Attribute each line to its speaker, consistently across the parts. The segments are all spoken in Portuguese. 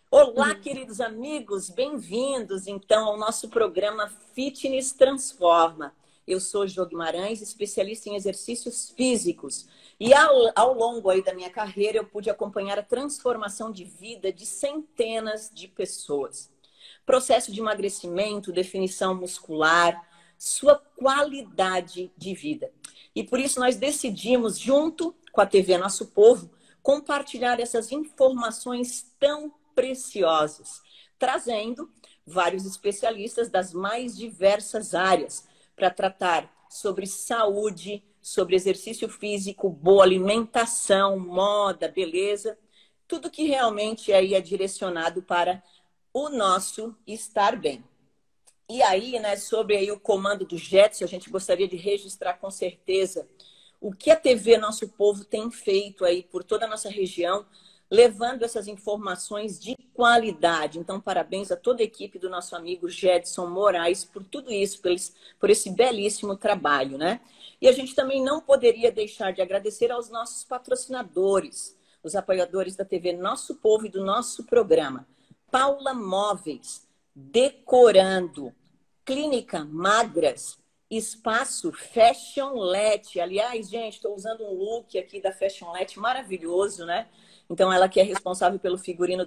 Speaker 1: Olá, queridos amigos, bem-vindos então ao nosso programa Fitness Transforma. Eu sou Jo Guimarães, especialista em exercícios físicos. E ao longo aí da minha carreira, eu pude acompanhar a transformação de vida de centenas de pessoas. Processo de emagrecimento, definição muscular, sua qualidade de vida. E por isso nós decidimos, junto com a TV Nosso Povo, compartilhar essas informações tão preciosas, trazendo vários especialistas das mais diversas áreas para tratar sobre saúde, sobre exercício físico, boa alimentação, moda, beleza, tudo que realmente aí é direcionado para o nosso estar bem. E aí, né, sobre aí o comando do Jetson, a gente gostaria de registrar com certeza o que a TV Nosso Povo tem feito aí por toda a nossa região, levando essas informações de qualidade. Então, parabéns a toda a equipe do nosso amigo Jedson Moraes por tudo isso, por esse belíssimo trabalho, né? E a gente também não poderia deixar de agradecer aos nossos patrocinadores, os apoiadores da TV Nosso Povo e do nosso programa. Paula Móveis, Decorando, Clínica Magras, Espaço Fashionlet. Aliás, gente, estou usando um look aqui da Fashionlet maravilhoso, né? Então, ela que é responsável pelo figurino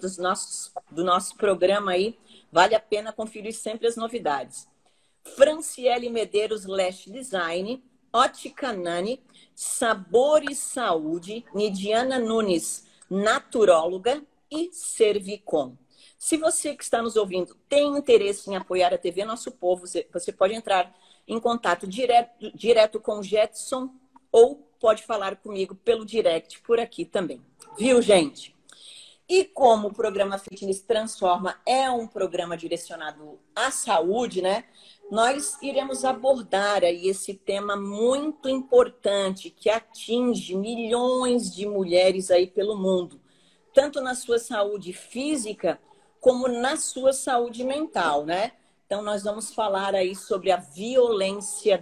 Speaker 1: do nosso programa aí. Vale a pena conferir sempre as novidades. Franciele Medeiros Lash Design, Ótica Nani, Sabor e Saúde, Nidiana Nunes, naturóloga e Servicom. Se você que está nos ouvindo tem interesse em apoiar a TV Nosso Povo, você pode entrar em contato direto com o Jetson ou pode falar comigo pelo direct por aqui também. Viu, gente? E como o programa Fitness Transforma é um programa direcionado à saúde, né? Nós iremos abordar aí esse tema muito importante que atinge milhões de mulheres aí pelo mundo, tanto na sua saúde física como na sua saúde mental, né? Então, nós vamos falar aí sobre a violência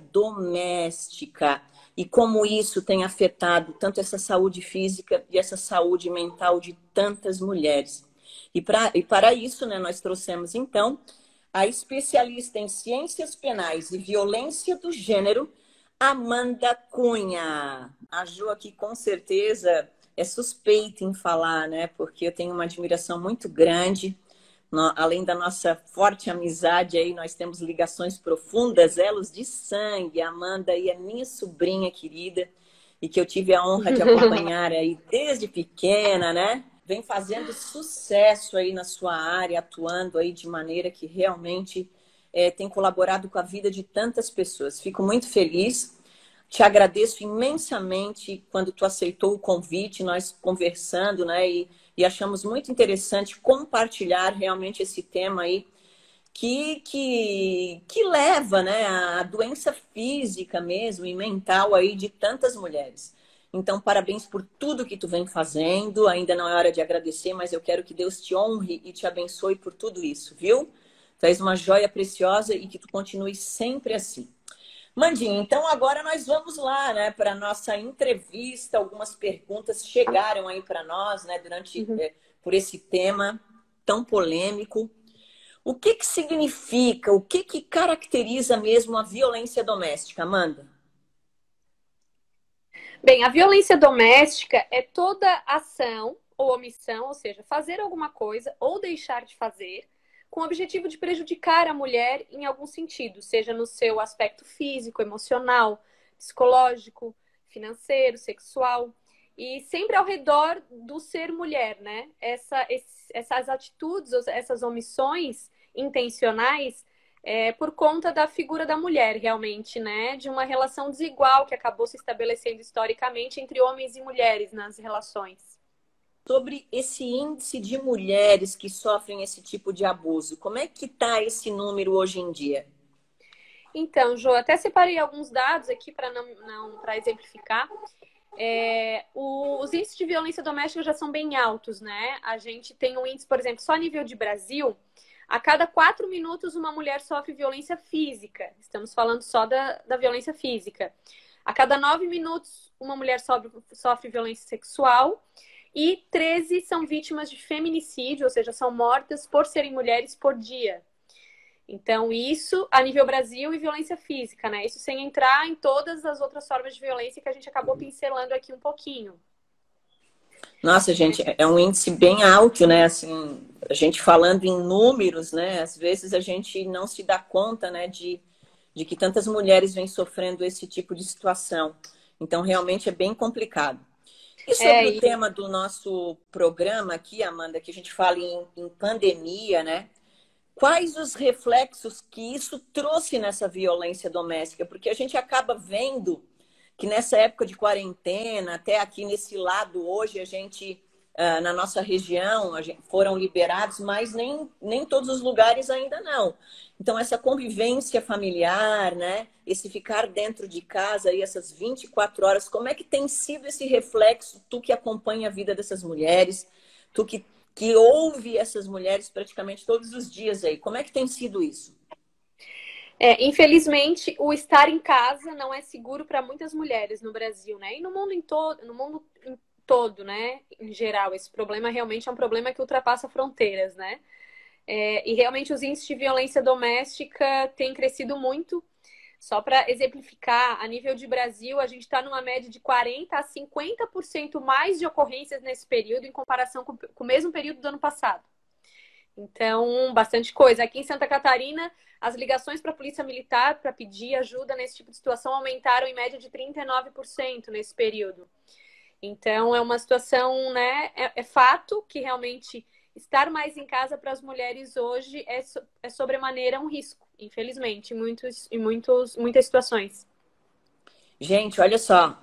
Speaker 1: doméstica e como isso tem afetado tanto essa saúde física e essa saúde mental de tantas mulheres. E para isso, né, nós trouxemos, então, a especialista em ciências penais e violência do gênero, Amanda Cunha. A Jo aqui, com certeza, é suspeita em falar, né? Porque eu tenho uma admiração muito grande. Além da nossa forte amizade aí, nós temos ligações profundas, elos de sangue. A Amanda aí é minha sobrinha querida e que eu tive a honra de acompanhar aí desde pequena, né? Vem fazendo sucesso aí na sua área, atuando aí de maneira que realmente tem colaborado com a vida de tantas pessoas. Fico muito feliz. Te agradeço imensamente quando tu aceitou o convite, nós conversando, né? E achamos muito interessante compartilhar realmente esse tema aí que leva, né, a doença física mesmo e mental aí de tantas mulheres. Então, parabéns por tudo que tu vem fazendo. Ainda não é hora de agradecer, mas eu quero que Deus te honre e te abençoe por tudo isso, viu? Tu és uma joia preciosa e que tu continue sempre assim. Mandinha, então agora nós vamos lá, né, para a nossa entrevista. Algumas perguntas chegaram aí para nós, né, por esse tema tão polêmico. O que significa, o que caracteriza mesmo a violência doméstica, Amanda?
Speaker 2: Bem, a violência doméstica é toda ação ou omissão, ou seja, fazer alguma coisa ou deixar de fazer, com o objetivo de prejudicar a mulher em algum sentido, seja no seu aspecto físico, emocional, psicológico, financeiro, sexual, e sempre ao redor do ser mulher, né? Essas atitudes, essas omissões intencionais por conta da figura da mulher, realmente, né? De uma relação desigual que acabou se estabelecendo historicamente entre homens e mulheres nas relações.
Speaker 1: Sobre esse índice de mulheres que sofrem esse tipo de abuso, como é que está esse número hoje em dia?
Speaker 2: Então, Jo, até separei alguns dados aqui para para exemplificar. Os índices de violência doméstica já são bem altos, né? A gente tem um índice, por exemplo, só a nível de Brasil, a cada 4 minutos uma mulher sofre violência física. Estamos falando só da violência física. A cada 9 minutos uma mulher sofre violência sexual. e 13 são vítimas de feminicídio, ou seja, são mortas por serem mulheres por dia. Então, isso a nível Brasil e violência física, né? Isso sem entrar em todas as outras formas de violência que a gente acabou pincelando aqui um pouquinho.
Speaker 1: Nossa, gente, é um índice bem alto, né? Assim, a gente falando em números, né? Às vezes a gente não se dá conta, né, de que tantas mulheres vêm sofrendo esse tipo de situação. Então, realmente é bem complicado. E sobre o tema do nosso programa aqui, Amanda, que a gente fala em pandemia, né? Quais os reflexos que isso trouxe nessa violência doméstica? Porque a gente acaba vendo que nessa época de quarentena, até aqui nesse lado hoje, a gente, na nossa região, foram liberados, mas nem todos os lugares ainda não. Então, essa convivência familiar, né? Esse ficar dentro de casa aí, essas 24 horas, como é que tem sido esse reflexo, tu que acompanha a vida dessas mulheres, tu que ouve essas mulheres praticamente todos os dias aí. Como é que tem sido isso?
Speaker 2: Infelizmente, o estar em casa não é seguro para muitas mulheres no Brasil, né? E no mundo em todo, né? Em geral, esse problema realmente é um problema que ultrapassa fronteiras, né? E realmente os índices de violência doméstica têm crescido muito. Só para exemplificar, a nível de Brasil, a gente está numa média de 40% a 50% mais de ocorrências nesse período em comparação com o mesmo período do ano passado. Então, bastante coisa. Aqui em Santa Catarina, as ligações para a Polícia Militar para pedir ajuda nesse tipo de situação aumentaram em média de 39% nesse período. Então, é uma situação, né? É fato que realmente estar mais em casa para as mulheres hoje é sobremaneira um risco, infelizmente, muitas situações.
Speaker 1: Gente, olha só,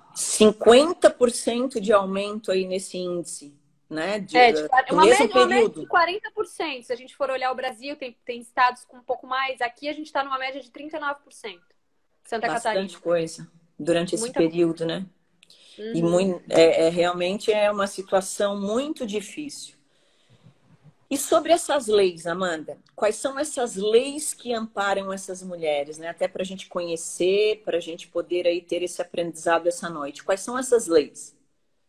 Speaker 1: 50% de aumento aí nesse índice, né? Do mesmo
Speaker 2: Uma média
Speaker 1: período.
Speaker 2: de 40%. Se a gente for olhar o Brasil, tem estados com um pouco mais. Aqui a gente está numa média de 39%. Santa
Speaker 1: Bastante
Speaker 2: Catarina.
Speaker 1: coisa durante esse
Speaker 2: Muita coisa.
Speaker 1: período, né? E
Speaker 2: Uhum.
Speaker 1: realmente é uma situação muito difícil. E sobre essas leis, Amanda, quais são essas leis que amparam essas mulheres, né? Até para a gente conhecer, para a gente poder aí ter esse aprendizado essa noite. Quais são essas leis?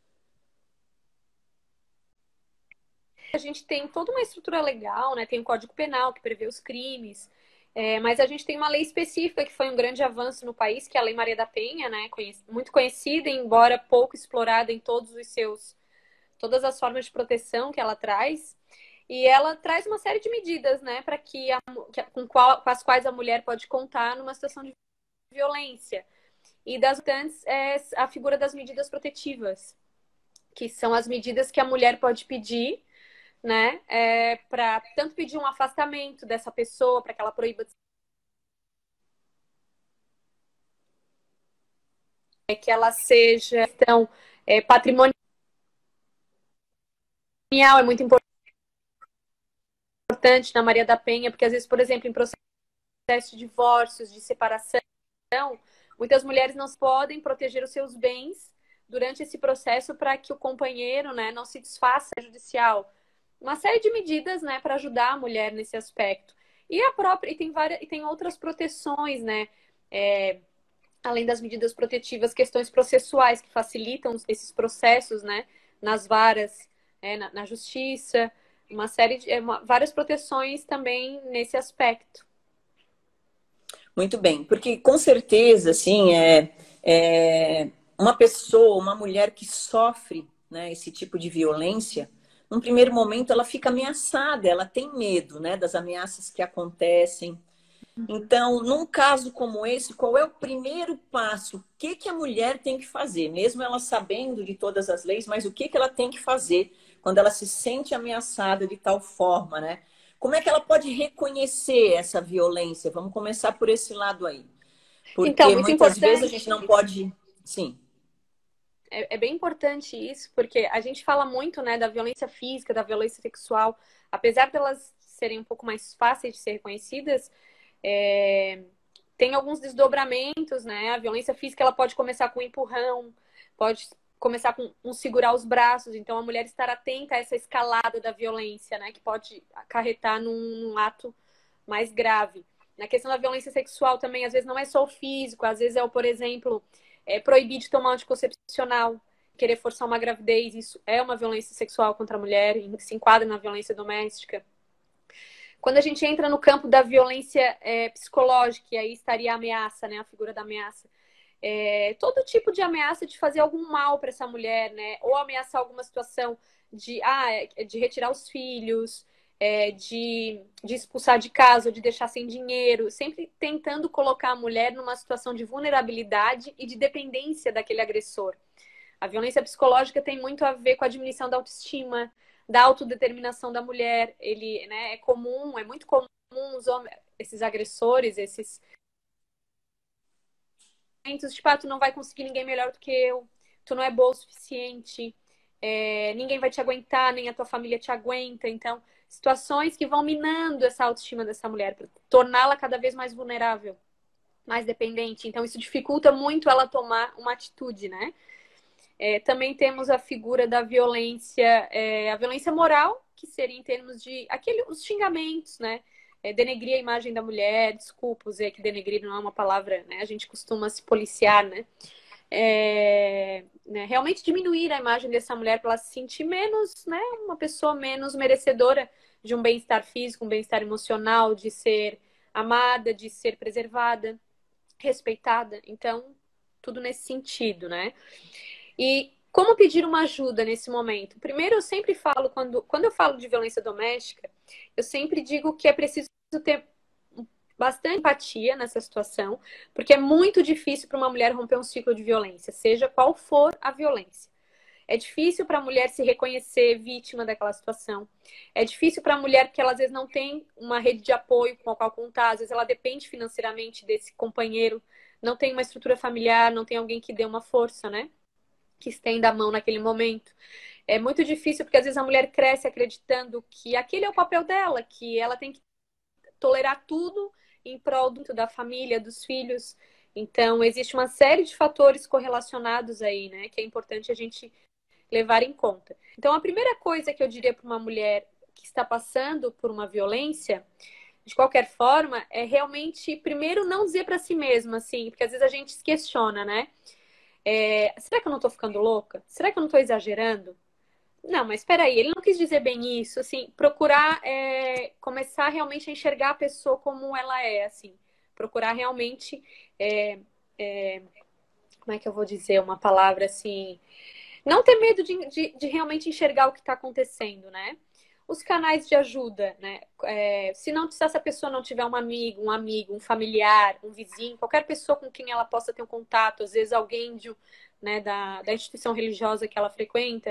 Speaker 2: A gente tem toda uma estrutura legal, né? Tem o Código Penal que prevê os crimes, mas a gente tem uma lei específica que foi um grande avanço no país, que é a Lei Maria da Penha, né? Muito conhecida, embora pouco explorada em todas as formas de proteção que ela traz. E ela traz uma série de medidas, né, para com as quais a mulher pode contar numa situação de violência. E das antes é a figura das medidas protetivas, que são as medidas que a mulher pode pedir, né, para tanto pedir um afastamento dessa pessoa, para que ela proíba que ela seja então, patrimonial, é muito importante na Maria da Penha, porque às vezes, por exemplo, em processo de divórcios, de separação, muitas mulheres não podem proteger os seus bens durante esse processo para que o companheiro, né, não se desfaça judicial. Uma série de medidas, né, para ajudar a mulher nesse aspecto. E tem outras proteções, né? Além das medidas protetivas, questões processuais que facilitam esses processos, né, nas varas, na justiça, uma série de várias proteções também nesse aspecto.
Speaker 1: Muito bem, porque com certeza, assim, uma pessoa, uma mulher que sofre, né, esse tipo de violência, num primeiro momento ela fica ameaçada, ela tem medo, né, das ameaças que acontecem. Então, num caso como esse, qual é o primeiro passo? O que a mulher tem que fazer? Mesmo ela sabendo de todas as leis, mas o que ela tem que fazer quando ela se sente ameaçada de tal forma, né? Como é que ela pode reconhecer essa violência? Vamos começar por esse lado aí.
Speaker 2: Então,
Speaker 1: Porque
Speaker 2: muito
Speaker 1: muitas vezes a gente
Speaker 2: importante.
Speaker 1: não pode... Sim.
Speaker 2: É bem importante isso, porque a gente fala muito, né, da violência física, da violência sexual, apesar delas serem um pouco mais fáceis de ser reconhecidas, tem alguns desdobramentos, né? A violência física ela pode começar com um empurrão, pode começar com um segurar os braços, então a mulher estar atenta a essa escalada da violência, né, que pode acarretar num ato mais grave. Na questão da violência sexual também, às vezes não é só o físico, às vezes por exemplo, proibir de tomar anticoncepcional. querer forçar uma gravidez, isso é uma violência sexual contra a mulher, se enquadra na violência doméstica. Quando a gente entra no campo da violência psicológica, e aí estaria a ameaça, né? A figura da ameaça. Todo tipo de ameaça de fazer algum mal para essa mulher, né? Ou ameaçar alguma situação de retirar os filhos, de expulsar de casa, ou de deixar sem dinheiro, sempre tentando colocar a mulher numa situação de vulnerabilidade e de dependência daquele agressor. A violência psicológica tem muito a ver com a diminuição da autoestima, da autodeterminação da mulher. Ele, né, é muito comum esses agressores, esses tipo, tu não vai conseguir ninguém melhor do que eu, tu não é boa o suficiente, ninguém vai te aguentar, nem a tua família te aguenta. Então, situações que vão minando essa autoestima dessa mulher, para torná-la cada vez mais vulnerável, mais dependente. Então, isso dificulta muito ela tomar uma atitude, né? Também temos a figura da violência, a violência moral, que seria em termos de os xingamentos, né? Denegrir a imagem da mulher, desculpa, dizer que denegrir não é uma palavra, né? A gente costuma se policiar, né? Né? Realmente diminuir a imagem dessa mulher para ela se sentir menos, né? Uma pessoa menos merecedora de um bem-estar físico, um bem-estar emocional, de ser amada, de ser preservada, respeitada. Então, tudo nesse sentido, né? E como pedir uma ajuda nesse momento? Primeiro, eu sempre falo, quando eu falo de violência doméstica, eu sempre digo que é preciso ter bastante empatia nessa situação, porque é muito difícil para uma mulher romper um ciclo de violência, seja qual for a violência. É difícil para a mulher se reconhecer vítima daquela situação. É difícil para a mulher porque ela às vezes não tem uma rede de apoio com a qual contar, às vezes ela depende financeiramente desse companheiro, não tem uma estrutura familiar, não tem alguém que dê uma força, né? Que estenda a mão naquele momento. É muito difícil porque às vezes a mulher cresce acreditando que aquele é o papel dela, que ela tem que tolerar tudo em prol da família, dos filhos. Então, existe uma série de fatores correlacionados aí, né? Que é importante a gente levar em conta. Então, a primeira coisa que eu diria para uma mulher que está passando por uma violência, de qualquer forma, é realmente, primeiro, não dizer para si mesma, assim, porque às vezes a gente se questiona, né? Será que eu não tô ficando louca? Será que eu não tô exagerando? Não, mas espera aí, ele não quis dizer bem isso, assim, procurar começar realmente a enxergar a pessoa como ela é, assim, procurar realmente, como é que eu vou dizer uma palavra assim, não ter medo de realmente enxergar o que está acontecendo, né? Os canais de ajuda, né? Se essa pessoa não tiver um amigo, um familiar, um vizinho, qualquer pessoa com quem ela possa ter um contato, às vezes alguém né, da instituição religiosa que ela frequenta,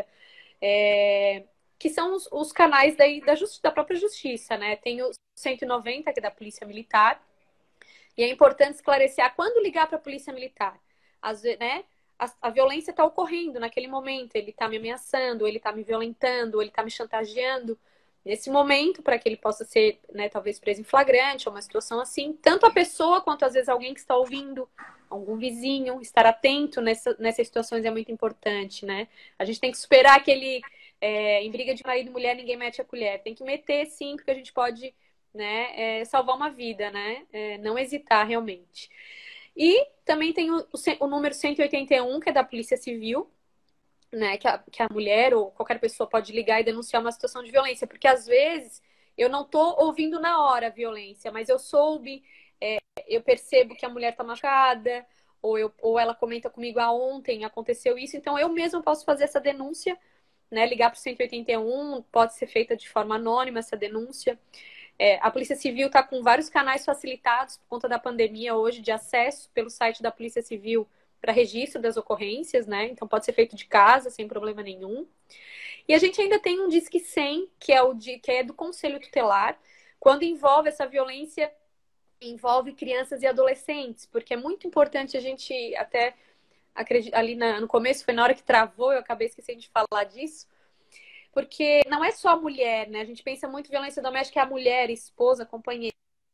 Speaker 2: que são os canais da própria justiça, né? Tem o 190, que é da Polícia Militar, e é importante esclarecer quando ligar para a Polícia Militar. Às vezes, né? A violência está ocorrendo naquele momento, ele está me ameaçando, ele está me violentando, ele está me chantageando. Nesse momento, para que ele possa ser, né, talvez preso em flagrante, ou uma situação assim, tanto a pessoa quanto às vezes alguém que está ouvindo, algum vizinho, estar atento nessas situações é muito importante, né? A gente tem que superar em briga de marido e mulher, ninguém mete a colher. Tem que meter, sim, porque a gente pode, né, salvar uma vida, né? Não hesitar realmente. E também tem o número 181, que é da Polícia Civil, né? Que a mulher ou qualquer pessoa pode ligar e denunciar uma situação de violência. Porque às vezes eu não estou ouvindo na hora a violência, mas eu soube, eu percebo que a mulher está machucada, ou ela comenta comigo, ontem aconteceu isso, então eu mesma posso fazer essa denúncia, né? Ligar para o 181, pode ser feita de forma anônima essa denúncia. A Polícia Civil está com vários canais facilitados por conta da pandemia hoje de acesso pelo site da Polícia Civil para registro das ocorrências, né? Então pode ser feito de casa sem problema nenhum. E a gente ainda tem um Disque 100, que é do Conselho Tutelar, quando envolve essa violência, envolve crianças e adolescentes, porque é muito importante a gente até ali no começo, foi na hora que travou, eu acabei esquecendo de falar disso. Porque não é só a mulher, né? A gente pensa muito violência doméstica, é a mulher, esposa, companheira.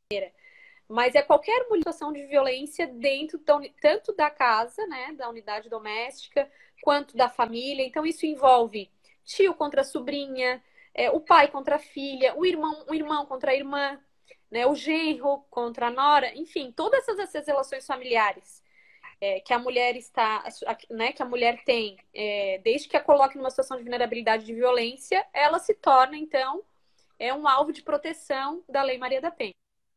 Speaker 2: Mas é qualquer situação de violência dentro tanto da casa, né? Da unidade doméstica, quanto da família. Então, isso envolve tio contra a sobrinha, o pai contra a filha, o irmão contra a irmã, né? O genro contra a nora. Enfim, todas essas relações familiares que a mulher está, né, que a mulher tem, desde que a coloque numa situação de vulnerabilidade de violência, ela se torna, então, um alvo de proteção da Lei Maria da Penha.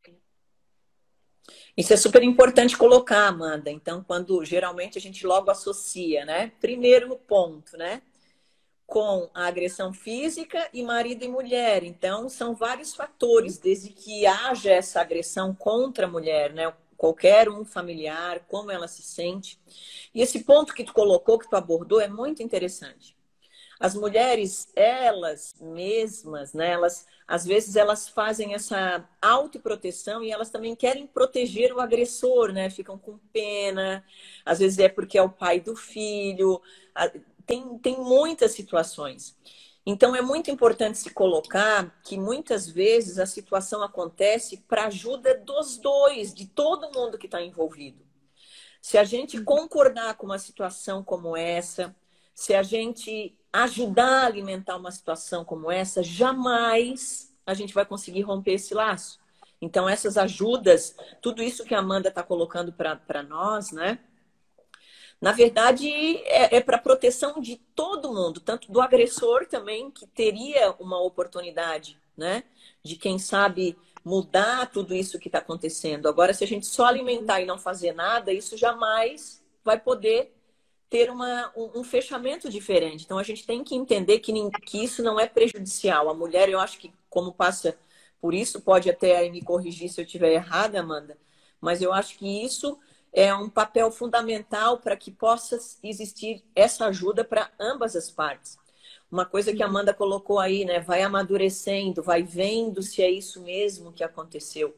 Speaker 1: Isso é super importante colocar, Amanda. Então, quando geralmente a gente logo associa, né? Primeiro ponto, né? Com a agressão física e marido e mulher. Então, são vários fatores, desde que haja essa agressão contra a mulher, né? Qualquer um familiar, como ela se sente. E esse ponto que tu colocou, que tu abordou, é muito interessante. As mulheres, elas mesmas, né, às vezes elas fazem essa autoproteção e elas também querem proteger o agressor, né? Ficam com pena, às vezes é porque é o pai do filho, tem muitas situações. Então é muito importante se colocar que muitas vezes a situação acontece para ajuda dos dois, de todo mundo que está envolvido. Se a gente concordar com uma situação como essa, se a gente ajudar a alimentar uma situação como essa, jamais a gente vai conseguir romper esse laço. Então, essas ajudas, tudo isso que a Amanda está colocando para nós, né? Na verdade, é para proteção de todo mundo, tanto do agressor também, que teria uma oportunidade, né? De, quem sabe, mudar tudo isso que está acontecendo. Agora, se a gente só alimentar e não fazer nada, isso jamais vai poder ter um fechamento diferente. Então, a gente tem que entender que isso não é prejudicial. A mulher, eu acho que, como passa por isso, pode até aí me corrigir se eu estiver errada, Amanda, mas eu acho que isso é um papel fundamental para que possa existir essa ajuda para ambas as partes. Uma coisa que a Amanda colocou aí, né? Vai amadurecendo, vai vendo se é isso mesmo que aconteceu.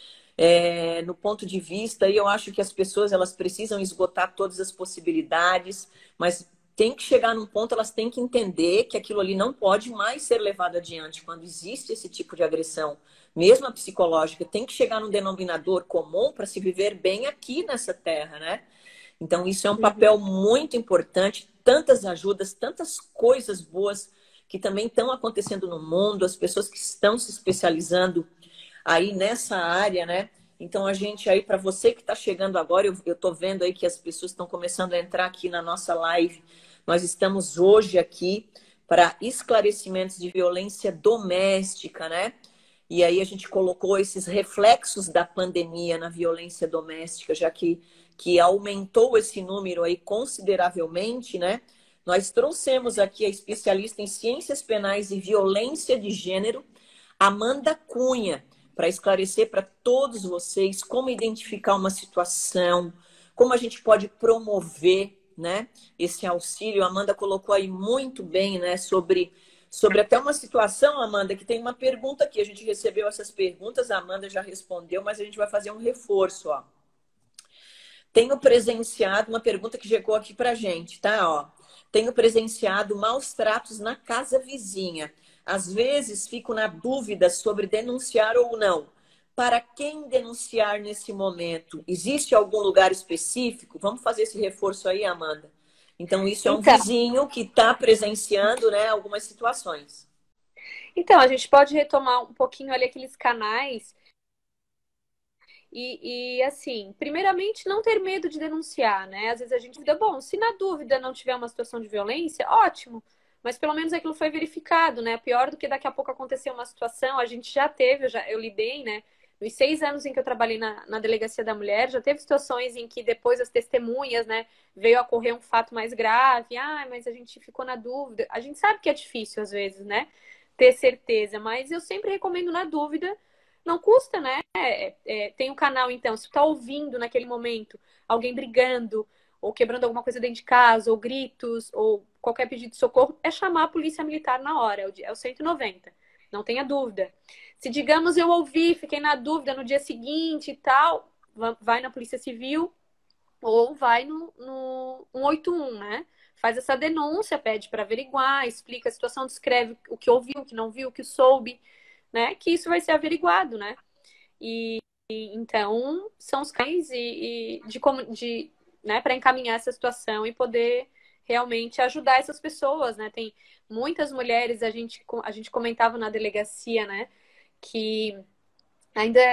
Speaker 1: No ponto de vista, eu acho que as pessoas elas precisam esgotar todas as possibilidades, mas tem que chegar num ponto, elas têm que entender que aquilo ali não pode mais ser levado adiante. Quando existe esse tipo de agressão, mesmo a psicológica, tem que chegar num denominador comum para se viver bem aqui nessa terra, né? Então, isso é um papel muito importante. Tantas ajudas, tantas coisas boas que também estão acontecendo no mundo, as pessoas que estão se especializando aí nessa área, né? Então, a gente aí, para você que está chegando agora, eu estou vendo aí que as pessoas estão começando a entrar aqui na nossa live. Nós estamos hoje aqui para esclarecimentos de violência doméstica, né? E aí a gente colocou esses reflexos da pandemia na violência doméstica, já que aumentou esse número aí consideravelmente, né? Nós trouxemos aqui a especialista em ciências penais e violência de gênero, Amanda Cunha, para esclarecer para todos vocês como identificar uma situação, como a gente pode promover, né, esse auxílio. A Amanda colocou aí muito bem, né, sobre até uma situação, Amanda, que tem uma pergunta aqui. A gente recebeu essas perguntas, a Amanda já respondeu, mas a gente vai fazer um reforço, ó. Tenho presenciado uma pergunta que chegou aqui para a gente, tá? Ó, tenho presenciado maus tratos na casa vizinha. Às vezes fico na dúvida sobre denunciar ou não. Para quem denunciar nesse momento? Existe algum lugar específico? Vamos fazer esse reforço aí, Amanda. Então, isso é um vizinho que está presenciando, né, algumas situações.
Speaker 2: Então, a gente pode retomar um pouquinho ali aqueles canais assim, primeiramente, não ter medo de denunciar, né? Às vezes a gente duvida, bom, se na dúvida não tiver uma situação de violência, ótimo, mas pelo menos aquilo foi verificado, né? Pior do que daqui a pouco acontecer uma situação, a gente já teve, eu lidei, né? Nos 6 anos em que eu trabalhei na Delegacia da Mulher, já teve situações em que depois as testemunhas, né, veio a ocorrer um fato mais grave, mas a gente ficou na dúvida. A gente sabe que é difícil às vezes, né, ter certeza, mas eu sempre recomendo na dúvida, não custa, né? Tem um canal, então, se tá ouvindo naquele momento alguém brigando ou quebrando alguma coisa dentro de casa, ou gritos, ou qualquer pedido de socorro, é chamar a polícia militar na hora, é o 190, não tenha dúvida. Se, digamos, eu ouvi, fiquei na dúvida no dia seguinte e tal, vai na Polícia Civil ou vai no 181, né? Faz essa denúncia, pede para averiguar, explica a situação, descreve o que ouviu, o que não viu, o que soube, né? Que isso vai ser averiguado, né? Então, são os cães né, para encaminhar essa situação e poder realmente ajudar essas pessoas, né? Tem muitas mulheres, a gente comentava na delegacia, né? Que ainda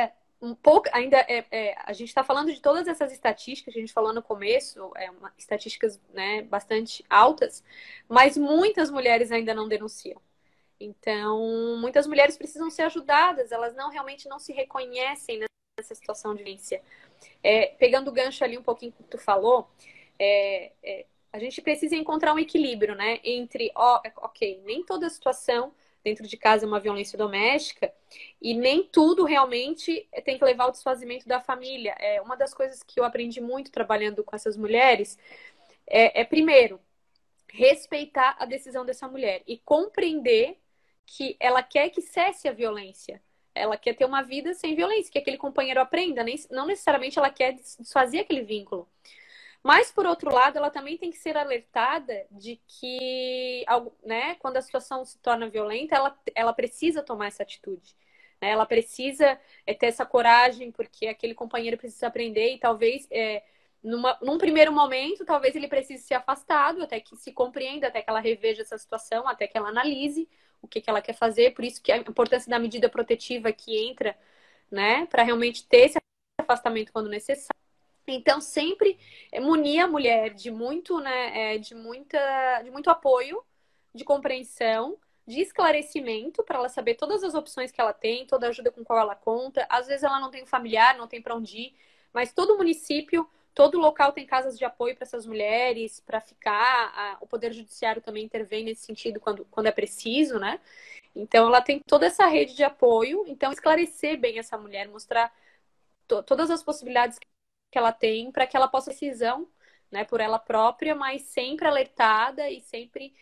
Speaker 2: um pouco, ainda a gente está falando de todas essas estatísticas que a gente falou no começo, estatísticas, né, bastante altas, mas muitas mulheres ainda não denunciam. Então, muitas mulheres precisam ser ajudadas, elas realmente não se reconhecem nessa situação de violência. Pegando o gancho ali um pouquinho que tu falou, a gente precisa encontrar um equilíbrio, né, entre, ok, nem toda situação dentro de casa é uma violência doméstica e nem tudo realmente tem que levar ao desfazimento da família. Uma das coisas que eu aprendi muito trabalhando com essas mulheres primeiro, respeitar a decisão dessa mulher e compreender que ela quer que cesse a violência. Ela quer ter uma vida sem violência, que aquele companheiro aprenda. Não necessariamente ela quer desfazer aquele vínculo. Mas, por outro lado, ela também tem que ser alertada de que, né, quando a situação se torna violenta, ela precisa tomar essa atitude. Né? Ela precisa ter essa coragem, porque aquele companheiro precisa aprender e talvez, num primeiro momento, talvez ele precise ser afastado, até que se compreenda, até que ela reveja essa situação, até que ela analise o que ela quer fazer. Por isso que a importância da medida protetiva que entra, né, para realmente ter esse afastamento quando necessário. Então, sempre munir a mulher de muito, né, de muito apoio, de compreensão, de esclarecimento, para ela saber todas as opções que ela tem, toda a ajuda com qual ela conta. Às vezes ela não tem familiar, não tem para onde ir, mas todo município, todo local tem casas de apoio para essas mulheres, para ficar. O Poder Judiciário também intervém nesse sentido quando é preciso, né? Então, ela tem toda essa rede de apoio. Então, esclarecer bem essa mulher, mostrar todas as possibilidades que ela tem para que ela possa decisão, né, por ela própria, mas sempre alertada e sempre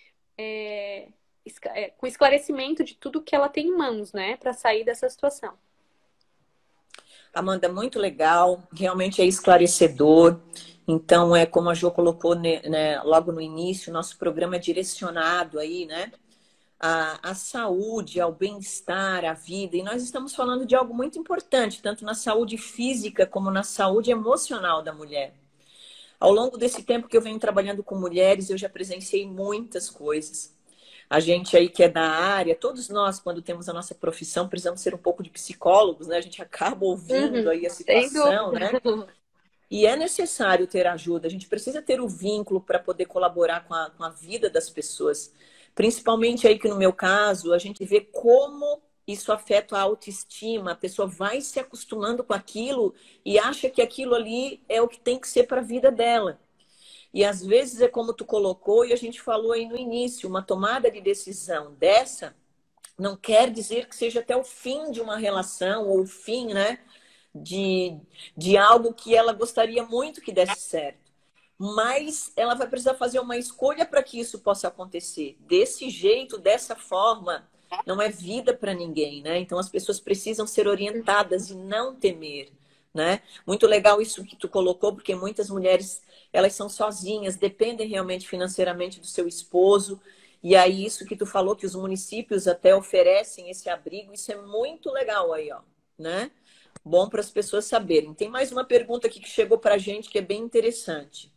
Speaker 2: com esclarecimento de tudo que ela tem em mãos, né, para sair dessa situação.
Speaker 1: Amanda, muito legal, realmente é esclarecedor. Então, como a Jo colocou, né, logo no início, nosso programa é direcionado aí, né, à saúde, ao bem-estar, à vida. E nós estamos falando de algo muito importante, tanto na saúde física como na saúde emocional da mulher. Ao longo desse tempo que eu venho trabalhando com mulheres, eu já presenciei muitas coisas. A gente aí que é da área, todos nós, quando temos a nossa profissão, precisamos ser um pouco de psicólogos, né? A gente acaba ouvindo aí a situação, né? E é necessário ter ajuda, a gente precisa ter o vínculo para poder colaborar com a vida das pessoas. Principalmente aí que no meu caso, a gente vê como isso afeta a autoestima. A pessoa vai se acostumando com aquilo e acha que aquilo ali é o que tem que ser para a vida dela. E às vezes é como tu colocou e a gente falou aí no início, uma tomada de decisão dessa não quer dizer que seja até o fim de uma relação ou o fim, né, de algo que ela gostaria muito que desse certo. Mas ela vai precisar fazer uma escolha para que isso possa acontecer. Desse jeito, dessa forma, não é vida para ninguém, né? Então as pessoas precisam ser orientadas e não temer, né? Muito legal isso que tu colocou, porque muitas mulheres, elas são sozinhas, dependem realmente financeiramente do seu esposo. E aí isso que tu falou, que os municípios até oferecem esse abrigo, isso é muito legal aí, ó, né? Bom para as pessoas saberem. Tem mais uma pergunta aqui que chegou para a gente que é bem interessante.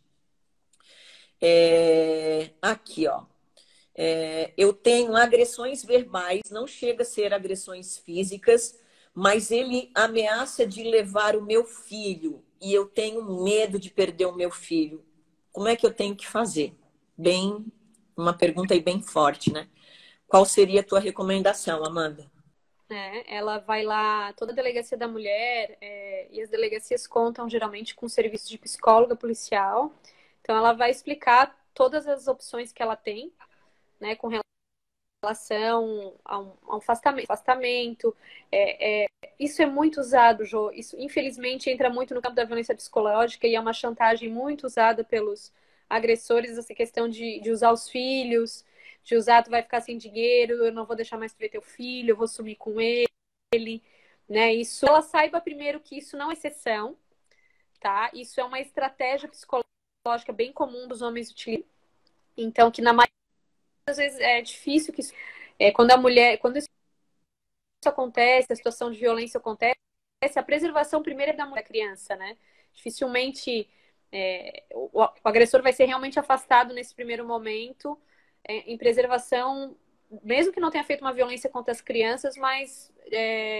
Speaker 1: Aqui, ó. Eu tenho agressões verbais, não chega a ser agressões físicas, mas ele ameaça de levar o meu filho e eu tenho medo de perder o meu filho. Como é que eu tenho que fazer? Uma pergunta aí bem forte, né? Qual seria a tua recomendação, Amanda?
Speaker 2: Ela vai lá, toda a delegacia da mulher, e as delegacias contam geralmente com serviço de psicóloga policial. Então, ela vai explicar todas as opções que ela tem, né, com relação a um afastamento. Isso é muito usado, Jô. Isso, infelizmente, entra muito no campo da violência psicológica e é uma chantagem muito usada pelos agressores, essa questão de usar os filhos, de usar, tu vai ficar sem dinheiro, eu não vou deixar mais tu ver teu filho, eu vou sumir com ele, né? Isso, ela saiba primeiro que isso não é exceção, tá? Isso é uma estratégia psicológica bem comum dos homens utilizam. Então, que na maioria das vezes é difícil que isso, quando isso acontece, a situação de violência acontece, a preservação primeiro é da mulher, da criança, né? Dificilmente o agressor vai ser realmente afastado nesse primeiro momento, em preservação, mesmo que não tenha feito uma violência contra as crianças, mas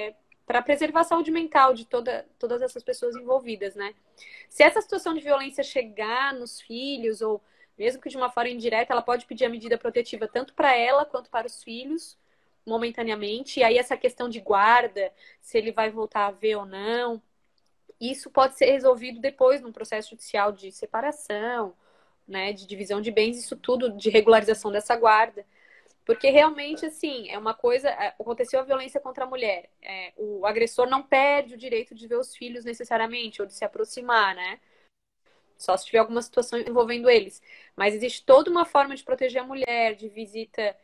Speaker 2: para preservar a saúde mental de todas essas pessoas envolvidas, né? Se essa situação de violência chegar nos filhos, ou mesmo que de uma forma indireta, ela pode pedir a medida protetiva tanto para ela quanto para os filhos, momentaneamente. E aí essa questão de guarda, se ele vai voltar a ver ou não, isso pode ser resolvido depois num processo judicial de separação, né, de divisão de bens, isso tudo de regularização dessa guarda. Porque realmente, assim, é uma coisa. Aconteceu a violência contra a mulher. O agressor não perde o direito de ver os filhos necessariamente, ou de se aproximar, né? Só se tiver alguma situação envolvendo eles. Mas existe toda uma forma de proteger a mulher, de visita.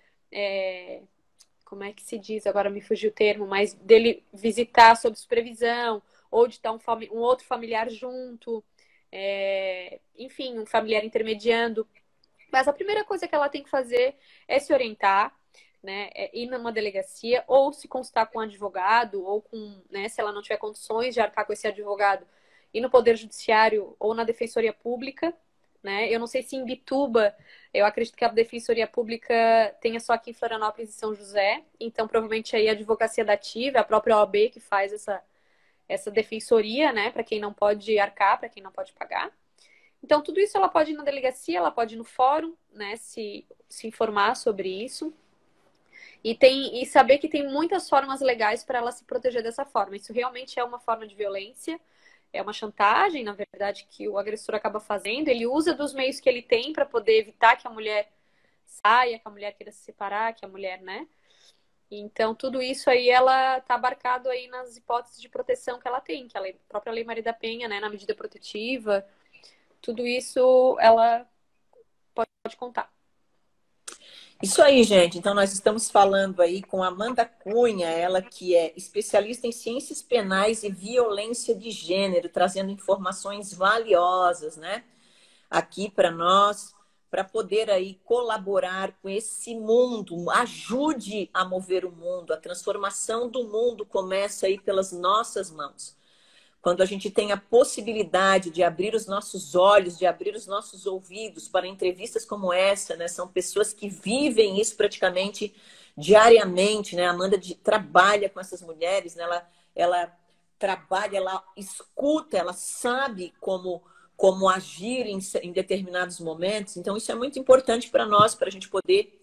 Speaker 2: Como é que se diz? Agora me fugiu o termo, mas dele visitar sob supervisão, ou de estar um outro familiar junto, enfim, um familiar intermediando. Mas a primeira coisa que ela tem que fazer é se orientar, né? Ir numa delegacia, ou se consultar com um advogado, ou com, né, se ela não tiver condições de arcar com esse advogado, ir no Poder Judiciário ou na Defensoria Pública, né? Eu não sei se em Bituba, eu acredito que a Defensoria Pública tenha só aqui em Florianópolis e São José, então provavelmente aí a Advocacia da Ativa, a própria OAB que faz essa defensoria, né? Para quem não pode arcar, para quem não pode pagar. Então, tudo isso ela pode ir na delegacia, ela pode ir no fórum, né, se informar sobre isso. E saber que tem muitas formas legais para ela se proteger dessa forma. Isso realmente é uma forma de violência, é uma chantagem, na verdade, que o agressor acaba fazendo. Ele usa dos meios que ele tem para poder evitar que a mulher saia, que a mulher queira se separar, que a mulher, né? Então, tudo isso aí, ela está abarcado aí nas hipóteses de proteção que ela tem, que a própria Lei Maria da Penha, né, na medida protetiva. Tudo isso ela pode contar.
Speaker 1: Isso aí, gente. Então, nós estamos falando aí com Amanda Cunha, ela que é especialista em ciências penais e violência de gênero, trazendo informações valiosas, né? Aqui para nós, para poder aí colaborar com esse mundo, ajude a mover o mundo. A transformação do mundo começa aí pelas nossas mãos. Quando a gente tem a possibilidade de abrir os nossos olhos, de abrir os nossos ouvidos para entrevistas como essa, né? São pessoas que vivem isso praticamente diariamente, né? A Amanda trabalha com essas mulheres, né? Ela trabalha, ela escuta, ela sabe como agir em determinados momentos. Então, isso é muito importante para nós, para a gente poder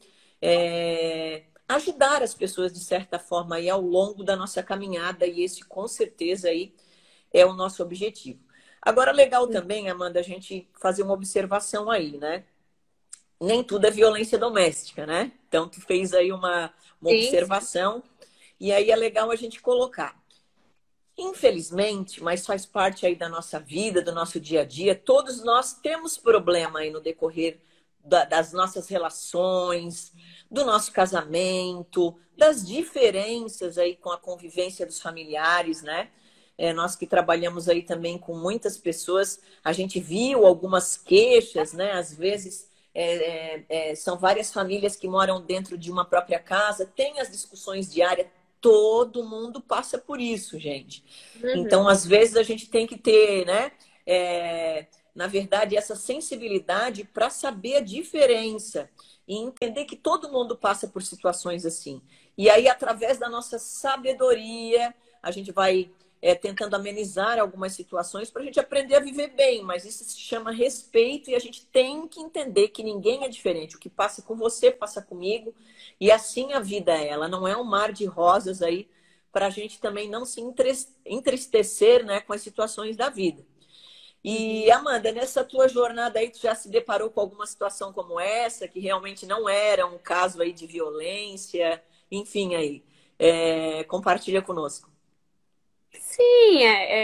Speaker 1: ajudar as pessoas, de certa forma, aí, ao longo da nossa caminhada. E esse, com certeza, aí, é o nosso objetivo. Agora, legal também, Amanda, a gente fazer uma observação aí, né? Nem tudo é violência doméstica, né? Então, tu fez aí uma observação, e aí é legal a gente colocar. Infelizmente, mas faz parte aí da nossa vida, do nosso dia a dia, todos nós temos problema aí no decorrer das nossas relações, do nosso casamento, das diferenças aí com a convivência dos familiares, né? Nós que trabalhamos aí também com muitas pessoas, a gente viu algumas queixas, né? Às vezes são várias famílias que moram dentro de uma própria casa, tem as discussões diárias, todo mundo passa por isso, gente. Então, às vezes, a gente tem que ter, né? Na verdade, essa sensibilidade para saber a diferença e entender que todo mundo passa por situações assim. E aí, através da nossa sabedoria, a gente vai tentando amenizar algumas situações para a gente aprender a viver bem, mas isso se chama respeito e a gente tem que entender que ninguém é diferente. O que passa com você, passa comigo, e assim a vida é. Ela não é um mar de rosas aí para a gente também não se entristecer, né, com as situações da vida. E, Amanda, nessa tua jornada aí, tu já se deparou com alguma situação como essa, que realmente não era um caso aí de violência, enfim, aí, compartilha conosco.
Speaker 2: Sim,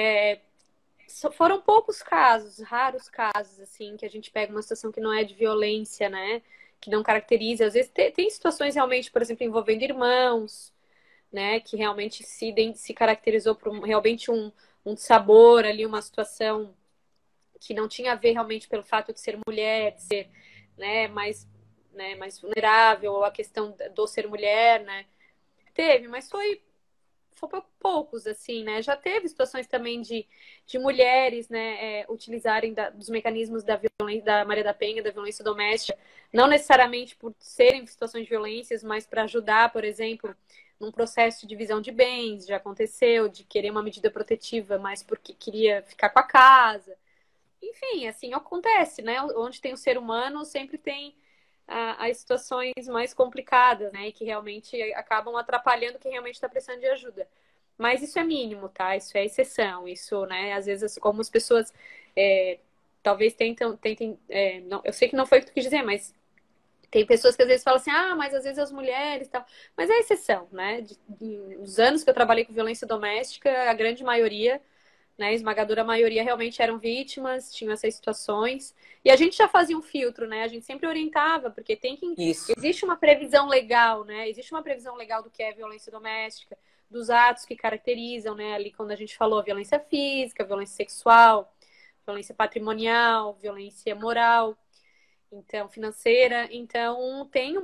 Speaker 2: foram poucos casos, raros casos, assim, que a gente pega uma situação que não é de violência, né? Que não caracteriza. Às vezes tem situações realmente, por exemplo, envolvendo irmãos, né? Que realmente se caracterizou por realmente um sabor ali, uma situação que não tinha a ver realmente pelo fato de ser mulher, de ser, né, mais vulnerável, ou a questão do ser mulher, né? Teve, mas foi poucos, assim, né? Já teve situações também de mulheres, né, utilizarem dos mecanismos da violência, da Maria da Penha, da violência doméstica, não necessariamente por serem situações de violências, mas para ajudar, por exemplo, num processo de divisão de bens, já aconteceu, de querer uma medida protetiva, mas porque queria ficar com a casa. Enfim, assim acontece, né? Onde tem o ser humano, sempre tem as situações mais complicadas, né? E que realmente acabam atrapalhando quem realmente está precisando de ajuda. Mas isso é mínimo, tá? Isso é exceção. Isso, né? Às vezes, como as pessoas talvez tentem. Não, eu sei que não foi o que tu quis dizer, mas tem pessoas que às vezes falam assim, mas às vezes as mulheres e tal. Mas é exceção, né? Dos anos que eu trabalhei com violência doméstica, a grande maioria, né, a esmagadora maioria realmente eram vítimas, tinham essas situações. E a gente já fazia um filtro, né? A gente sempre orientava, porque
Speaker 1: Isso.
Speaker 2: existe uma previsão legal, né? Existe uma previsão legal do que é violência doméstica, dos atos que caracterizam, né? Ali quando a gente falou violência física, violência sexual, violência patrimonial, violência moral, então financeira. Então tem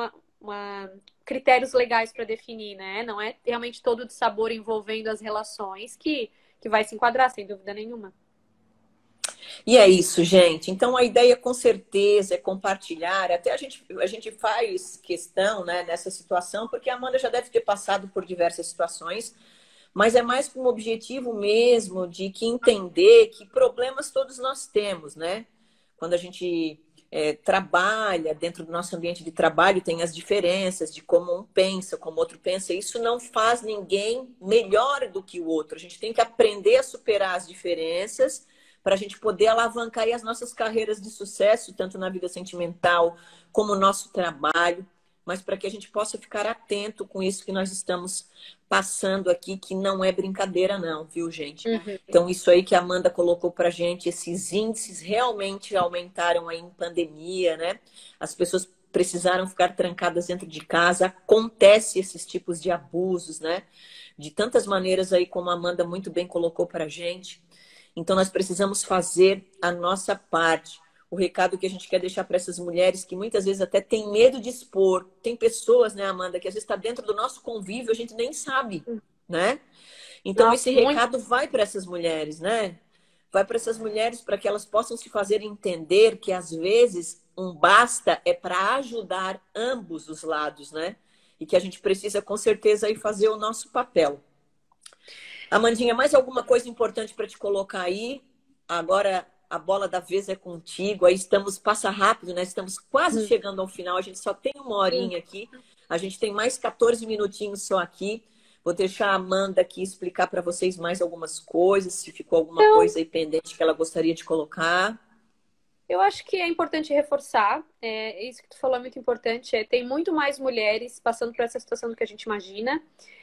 Speaker 2: critérios legais para definir, né? Não é realmente todo de sabor envolvendo as relações que vai se enquadrar, sem dúvida nenhuma.
Speaker 1: E é isso, gente. Então, a ideia, com certeza, é compartilhar. Até a gente faz questão, né, nessa situação, porque a Amanda já deve ter passado por diversas situações, mas é mais com o objetivo mesmo de que entender que problemas todos nós temos, né? Quando a gente trabalha dentro do nosso ambiente de trabalho, tem as diferenças de como um pensa, como o outro pensa. Isso não faz ninguém melhor do que o outro. A gente tem que aprender a superar as diferenças para a gente poder alavancar aí as nossas carreiras de sucesso, tanto na vida sentimental como no nosso trabalho, mas para que a gente possa ficar atento com isso que nós estamos passando aqui, que não é brincadeira não, viu, gente?
Speaker 2: Uhum.
Speaker 1: Então, isso aí que a Amanda colocou para a gente, esses índices realmente aumentaram aí em pandemia, né? As pessoas precisaram ficar trancadas dentro de casa, acontece esses tipos de abusos, né? De tantas maneiras aí, como a Amanda muito bem colocou para a gente. Então, nós precisamos fazer a nossa parte. O recado que a gente quer deixar para essas mulheres que muitas vezes até têm medo de expor. Tem pessoas, né, Amanda, que às vezes está dentro do nosso convívio, a gente nem sabe, né? Então,
Speaker 2: Nossa,
Speaker 1: esse recado vai para essas mulheres, né? Vai para essas mulheres para que elas possam se fazer entender que, às vezes, um basta é para ajudar ambos os lados, né? E que a gente precisa, com certeza, aí fazer o nosso papel. Amandinha, mais alguma coisa importante para te colocar aí? Agora a bola da vez é contigo. Aí estamos, passa rápido, né? Estamos quase chegando ao final. A gente só tem uma horinha aqui. A gente tem mais 14 minutinhos só aqui. Vou deixar a Amanda aqui explicar para vocês mais algumas coisas, se ficou alguma coisa aí pendente que ela gostaria de colocar.
Speaker 2: Eu acho que é importante reforçar, isso que tu falou é muito importante, tem muito mais mulheres passando por essa situação do que a gente imagina.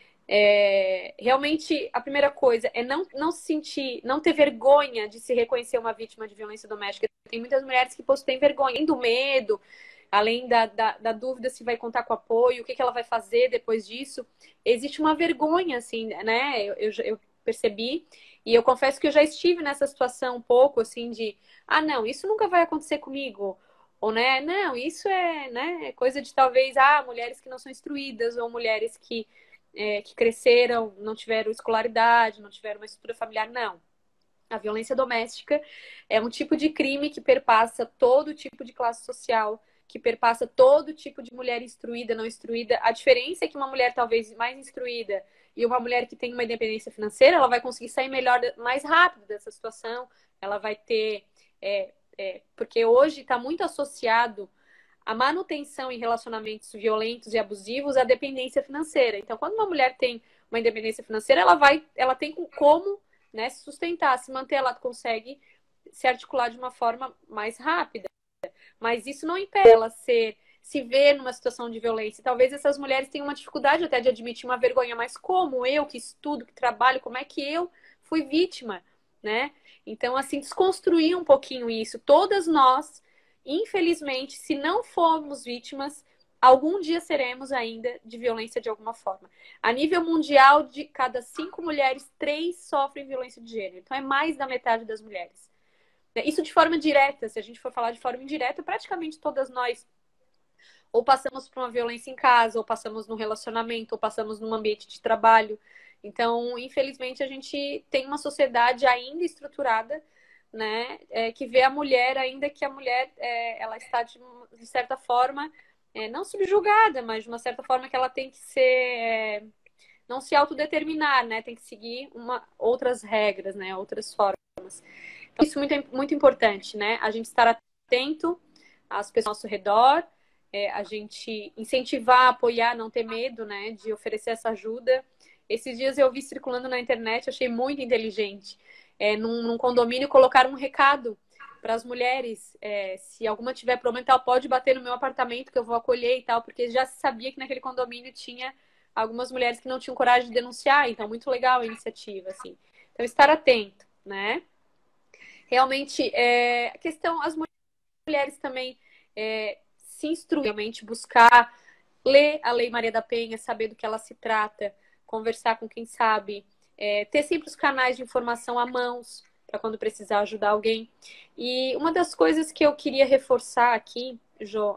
Speaker 2: Realmente, a primeira coisa é não se sentir, não ter vergonha de se reconhecer uma vítima de violência doméstica. Tem muitas mulheres que têm vergonha, além do medo, além da dúvida se vai contar com apoio, o que ela vai fazer depois disso. Existe uma vergonha, assim, né? Eu percebi, e eu confesso que eu já estive nessa situação um pouco, assim, de não, isso nunca vai acontecer comigo. Ou, né, não, isso é coisa de talvez, mulheres que não são instruídas, ou mulheres que cresceram, não tiveram escolaridade, não tiveram uma estrutura familiar. Não. A violência doméstica é um tipo de crime que perpassa todo tipo de classe social, que perpassa todo tipo de mulher instruída, não instruída. A diferença é que uma mulher talvez mais instruída e uma mulher que tem uma independência financeira, ela vai conseguir sair melhor, mais rápido dessa situação. Ela vai ter... porque hoje está muito associado a manutenção em relacionamentos violentos e abusivos à dependência financeira. Então, quando uma mulher tem uma independência financeira, ela tem como, né, se sustentar, se manter, ela consegue se articular de uma forma mais rápida. Mas isso não impede ela se ver numa situação de violência. Talvez essas mulheres tenham uma dificuldade até de admitir uma vergonha, mas como eu que estudo, que trabalho, como é que eu fui vítima, né? Então, assim, desconstruir um pouquinho isso. Todas nós, infelizmente, se não formos vítimas, algum dia seremos ainda de violência de alguma forma. A nível mundial, de cada 5 mulheres, 3 sofrem violência de gênero. Então, é mais da metade das mulheres. Isso de forma direta. Se a gente for falar de forma indireta, praticamente todas nós ou passamos por uma violência em casa, ou passamos num relacionamento, ou passamos num ambiente de trabalho. Então, infelizmente, a gente tem uma sociedade ainda estruturada, né, que vê a mulher, ainda que a mulher ela está de certa forma não subjugada, mas de uma certa forma que ela tem que ser, não se autodeterminar, né? Tem que seguir outras regras, né? Outras formas. Então, isso é muito, muito importante, né? A gente estar atento às pessoas ao nosso redor, a gente incentivar, apoiar, não ter medo, né? De oferecer essa ajuda. Esses dias eu vi circulando na internet, achei muito inteligente. Num condomínio colocaram um recado para as mulheres, se alguma tiver problema, tal, pode bater no meu apartamento que eu vou acolher e tal, porque já se sabia que naquele condomínio tinha algumas mulheres que não tinham coragem de denunciar, então muito legal a iniciativa, assim. Então, estar atento, né? Realmente, a questão, as mulheres também se instruir, realmente buscar ler a Lei Maria da Penha, saber do que ela se trata, conversar com quem sabe, ter sempre os canais de informação à mãos para quando precisar ajudar alguém. E uma das coisas que eu queria reforçar aqui, Jô,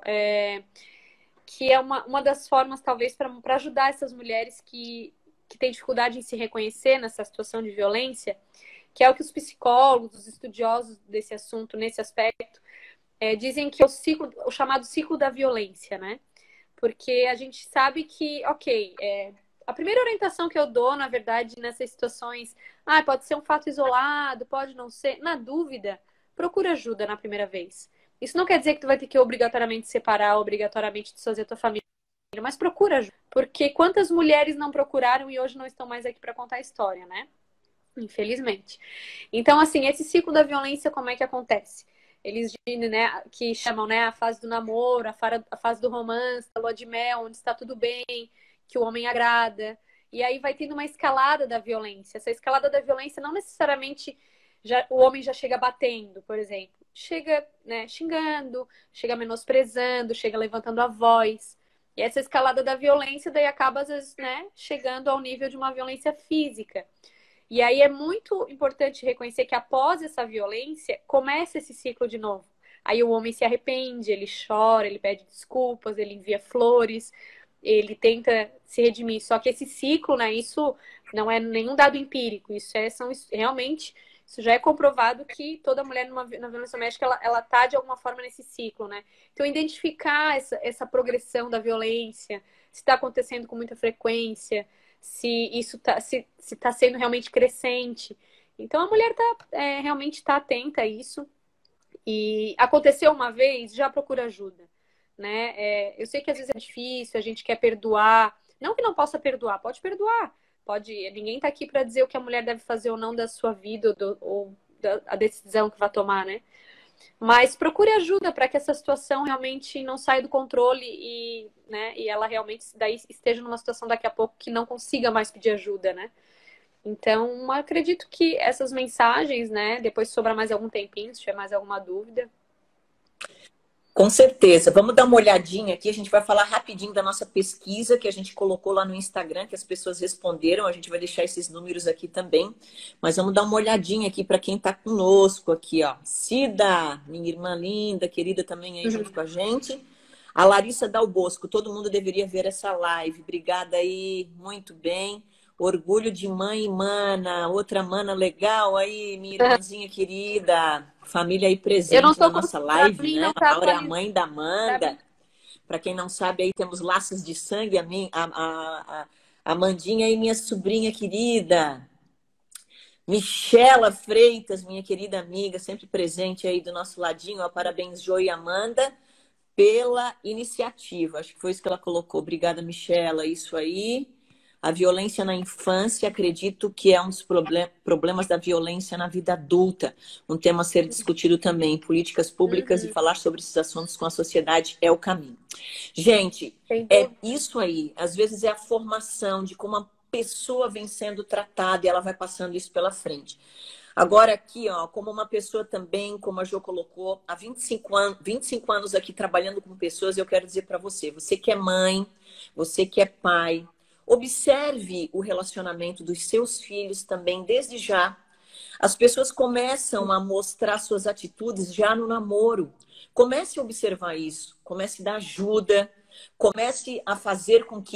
Speaker 2: que é uma das formas, talvez, para ajudar essas mulheres que têm dificuldade em se reconhecer nessa situação de violência, que é o que os psicólogos, os estudiosos desse assunto, nesse aspecto, dizem que é o chamado ciclo da violência, né? Porque a gente sabe que, ok, a primeira orientação que eu dou, na verdade, nessas situações, pode ser um fato isolado, pode não ser, na dúvida, procura ajuda na primeira vez. Isso não quer dizer que tu vai ter que obrigatoriamente separar, obrigatoriamente desfazer a tua família, mas procura ajuda. Porque quantas mulheres não procuraram e hoje não estão mais aqui para contar a história, né? Infelizmente. Então, assim, esse ciclo da violência, como é que acontece? Eles dizem, né, que chamam, né, a fase do namoro, a fase do romance, a lua de mel, onde está tudo bem, que o homem agrada. E aí vai tendo uma escalada da violência. Essa escalada da violência não necessariamente o homem já chega batendo, por exemplo. Chega, né, xingando, chega menosprezando, chega levantando a voz. E essa escalada da violência daí acaba, às vezes, né, chegando ao nível de uma violência física. E aí é muito importante reconhecer que após essa violência, começa esse ciclo de novo. Aí o homem se arrepende, ele chora, ele pede desculpas, ele envia flores, ele tenta se redimir. Só que esse ciclo, né, isso não é nenhum dado empírico, realmente, isso já é comprovado que toda mulher na violência doméstica, ela tá de alguma forma nesse ciclo, né? Então, identificar essa progressão da violência, se está acontecendo com muita frequência, se isso se tá sendo realmente crescente. Então a mulher realmente está atenta a isso. E aconteceu uma vez, já procura ajuda, né? Eu sei que às vezes é difícil, a gente quer perdoar. Não que não possa perdoar, pode perdoar. Ninguém está aqui para dizer o que a mulher deve fazer ou não da sua vida ou da decisão que vai tomar, né? Mas procure ajuda para que essa situação realmente não saia do controle né, e ela realmente daí esteja numa situação daqui a pouco que não consiga mais pedir ajuda, né? Então, acredito que essas mensagens, né? Depois sobra mais algum tempinho, se tiver mais alguma dúvida.
Speaker 1: Com certeza. Vamos dar uma olhadinha aqui. A gente vai falar rapidinho da nossa pesquisa que a gente colocou lá no Instagram, que as pessoas responderam. A gente vai deixar esses números aqui também. Mas vamos dar uma olhadinha aqui para quem está conosco aqui, ó. Cida, minha irmã linda, querida também aí junto com a gente. A Larissa Dal Bosco, todo mundo deveria ver essa live. Obrigada aí, muito bem. Orgulho de mãe e mana, outra mana legal aí, minha irmãzinha querida. Família aí presente na nossa live, né? A Laura é a mãe da Amanda. Para quem não sabe, aí temos laços de sangue. A Amandinha aí, minha sobrinha querida. Michela Freitas, minha querida amiga, sempre presente aí do nosso ladinho. Ó, parabéns, Jo e Amanda, pela iniciativa. Acho que foi isso que ela colocou. Obrigada, Michela. Isso aí. A violência na infância, acredito que é um dos problemas da violência na vida adulta. Um tema a ser discutido também. Políticas públicas e falar sobre esses assuntos com a sociedade é o caminho. Gente, é isso aí. Às vezes é a formação de como a pessoa vem sendo tratada e ela vai passando isso pela frente. Agora aqui, ó, como uma pessoa também, como a Jo colocou, há 25 anos aqui trabalhando com pessoas, eu quero dizer para você que é mãe, você que é pai, observe o relacionamento dos seus filhos também desde já. As pessoas começam a mostrar suas atitudes já no namoro. Comece a observar isso, comece a dar ajuda, comece a fazer com que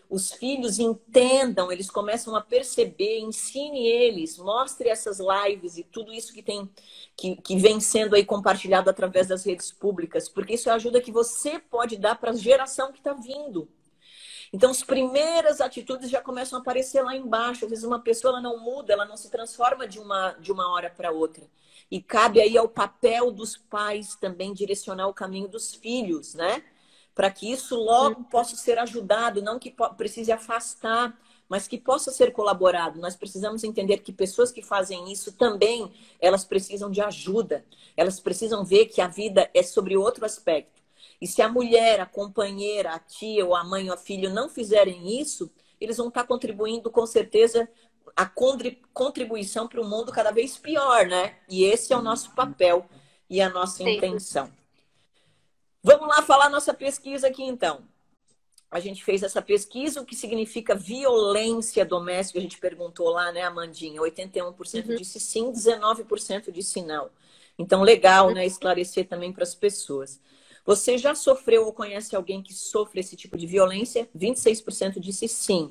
Speaker 1: os filhos entendam, eles começam a perceber, ensine eles, mostre essas lives e tudo isso que vem sendo aí compartilhado através das redes públicas, porque isso é a ajuda que você pode dar para a geração que está vindo. Então, as primeiras atitudes já começam a aparecer lá embaixo. Às vezes uma pessoa ela não muda, ela não se transforma de uma hora para outra. E cabe aí ao papel dos pais também direcionar o caminho dos filhos, né? Para que isso logo possa ser ajudado, não que precise afastar, mas que possa ser colaborado. Nós precisamos entender que pessoas que fazem isso também, elas precisam de ajuda. Elas precisam ver que a vida é sobre outro aspecto. E se a mulher, a companheira, a tia, ou a mãe ou a filho não fizerem isso, eles vão estar contribuindo, com certeza, a contribuição para o mundo cada vez pior, né? E esse é o nosso papel e a nossa intenção. Vamos lá falar nossa pesquisa aqui, então. A gente fez essa pesquisa, o que significa violência doméstica. A gente perguntou lá, né, Amandinha? 81% disse sim, 19% disse não. Então, legal, né? Esclarecer também para as pessoas. Você já sofreu ou conhece alguém que sofre esse tipo de violência? 26% disse sim,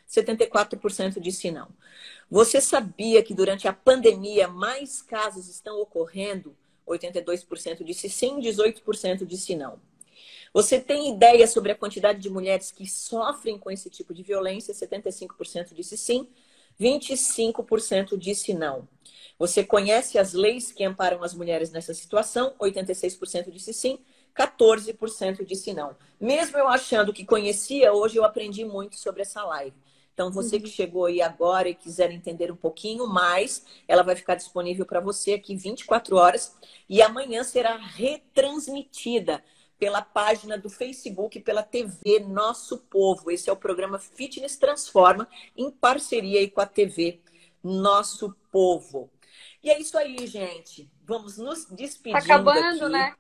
Speaker 1: 74% disse não. Você sabia que durante a pandemia mais casos estão ocorrendo? 82% disse sim, 18% disse não. Você tem ideia sobre a quantidade de mulheres que sofrem com esse tipo de violência? 75% disse sim, 25% disse não. Você conhece as leis que amparam as mulheres nessa situação? 86% disse sim, 14% disse não. Mesmo eu achando que conhecia, hoje eu aprendi muito sobre essa live. Então, você que chegou aí agora e quiser entender um pouquinho mais, ela vai ficar disponível para você aqui 24 horas. E amanhã será retransmitida pela página do Facebook, pela TV Nosso Povo. Esse é o programa Fitness Transforma, em parceria aí com a TV Nosso Povo. E é isso aí, gente. Vamos nos despedindo aqui.
Speaker 2: Tá acabando, né?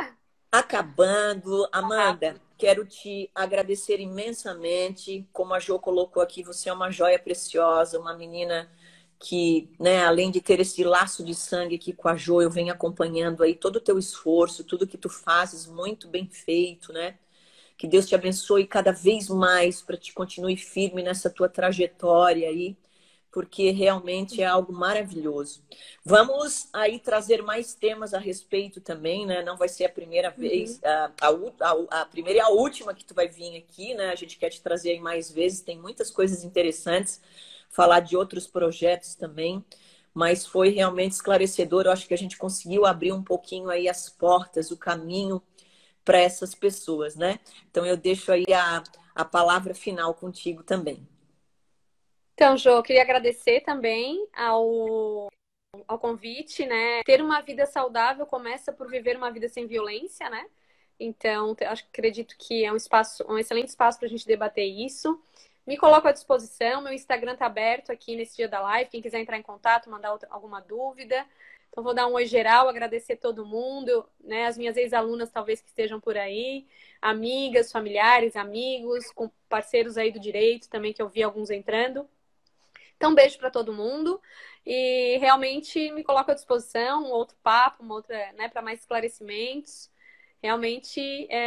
Speaker 1: Acabando. Amanda, quero te agradecer imensamente. Como a Jo colocou aqui, você é uma joia preciosa, uma menina que, né, além de ter esse laço de sangue aqui com a Jo, eu venho acompanhando aí todo o teu esforço, tudo que tu fazes, muito bem feito, né? Que Deus te abençoe cada vez mais para te continue firme nessa tua trajetória aí, porque realmente é algo maravilhoso. Vamos aí trazer mais temas a respeito também, né? Não vai ser a primeira vez, a primeira e a última que tu vai vir aqui, né? A gente quer te trazer aí mais vezes, tem muitas coisas interessantes, falar de outros projetos também, mas foi realmente esclarecedor. Eu acho que a gente conseguiu abrir um pouquinho aí as portas, o caminho para essas pessoas, né? Então eu deixo aí a palavra final contigo também.
Speaker 2: Então, Jô, eu queria agradecer também ao convite, né? Ter uma vida saudável começa por viver uma vida sem violência, né? Então, acredito que é um excelente espaço para a gente debater isso. Me coloco à disposição, meu Instagram está aberto aqui nesse dia da live. Quem quiser entrar em contato, mandar alguma dúvida. Então, vou dar um oi geral, agradecer todo mundo, né? As minhas ex-alunas talvez que estejam por aí, amigas, familiares, amigos, com parceiros aí do direito também, que eu vi alguns entrando. Então, um beijo para todo mundo e realmente me coloco à disposição, um outro papo, uma outra, né, para mais esclarecimentos. Realmente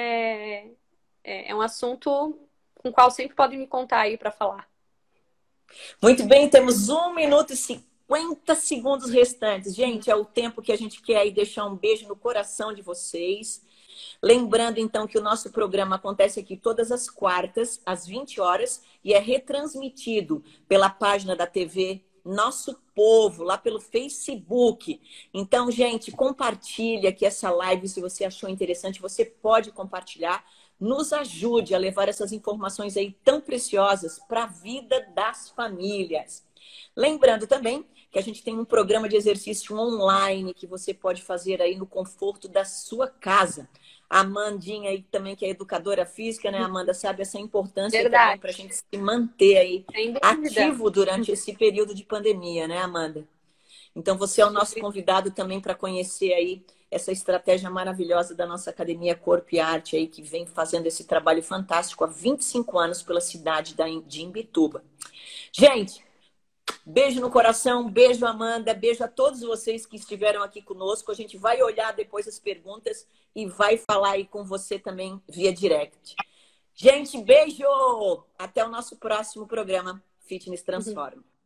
Speaker 2: é um assunto com o qual sempre podem me contar aí para falar.
Speaker 1: Muito bem, temos 1 minuto e 50 segundos restantes. Gente, é o tempo que a gente quer aí deixar um beijo no coração de vocês. Lembrando, então, que o nosso programa acontece aqui todas as quartas, às 20 horas, e é retransmitido pela página da TV Nosso Povo, lá pelo Facebook. Então, gente, compartilha aqui essa live, se você achou interessante, você pode compartilhar. Nos ajude a levar essas informações aí tão preciosas para a vida das famílias. Lembrando também que a gente tem um programa de exercício online que você pode fazer aí no conforto da sua casa. A Amandinha aí também, que é educadora física, né, Amanda, sabe essa importância também para a gente se manter aí ativo durante esse período de pandemia, né, Amanda? Então, você é o nosso convidado também para conhecer aí essa estratégia maravilhosa da nossa Academia Corpo e Arte aí, que vem fazendo esse trabalho fantástico há 25 anos pela cidade de Imbituba. Gente, beijo no coração, beijo, Amanda, beijo a todos vocês que estiveram aqui conosco. A gente vai olhar depois as perguntas e vai falar aí com você também via direct. Gente, beijo! Até o nosso próximo programa Fitness Transforma.